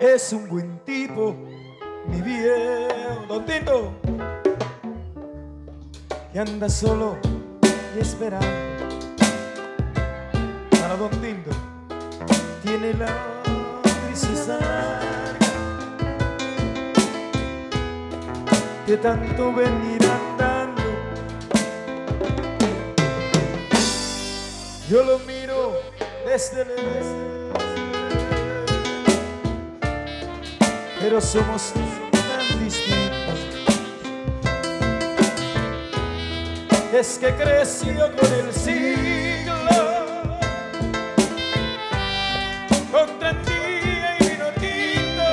es un buen tipo, mi viejo. Don Tinto, que anda solo y esperando. Para Don Tinto, tiene la tristeza de tanto venir andando. Yo lo miro desde lejos, pero somos tan distintos. Es que creció con el siglo, con tranquila y vino tinto.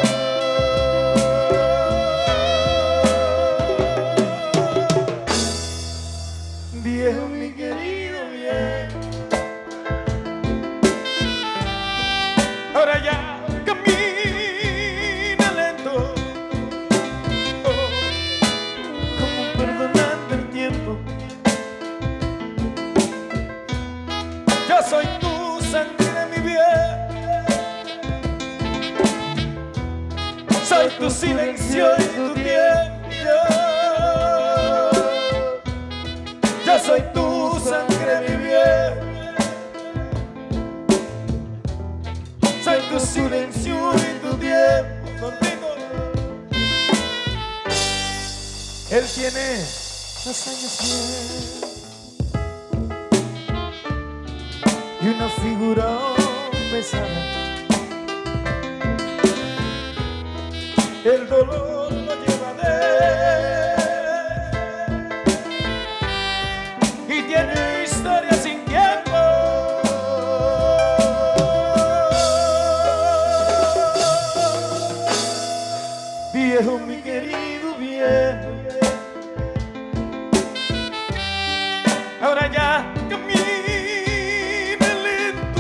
Viejo, mi querido viejo, ahora ya camina lento, como perdonando el tiempo. Yo soy tu sangre, mi bien, soy tu silencio y tu tiempo. Yo soy tu sangre, mi bien, soy tu silencio y tu tiempo. Contigo. Él tiene 2 años bien y una figura pesada. El dolor lo lleva de él y tiene historia sin tiempo. Viejo, mi querido viejo, ahora ya camina lento,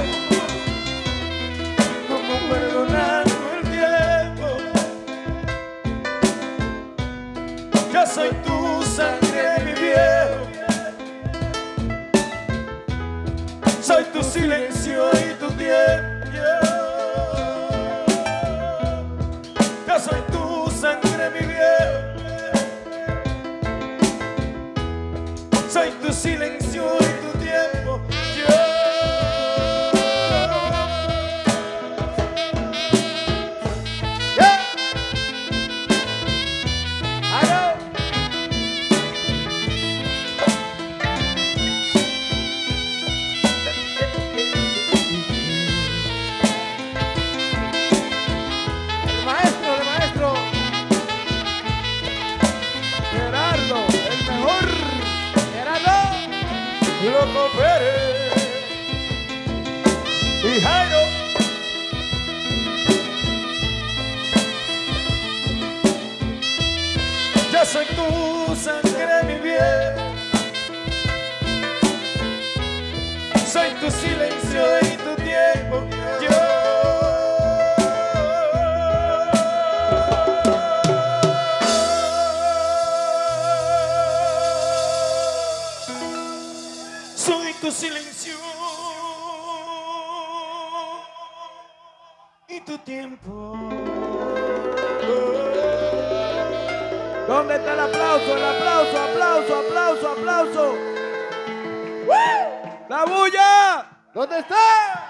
como perdonando el tiempo. Yo soy tu sangre, mi viejo, soy tu silencio y tu tiempo. Yo soy tu sangre, mi viejo, soy tu silencio y tu tiempo. Loco Pérez y Jairo, yo soy tu sangre, mi bien, soy tu silencio y tu tiempo. Yo soy tu silencio y tu tiempo. ¿Dónde está el aplauso? El aplauso, aplauso, aplauso, aplauso. ¡La bulla! ¿Dónde está?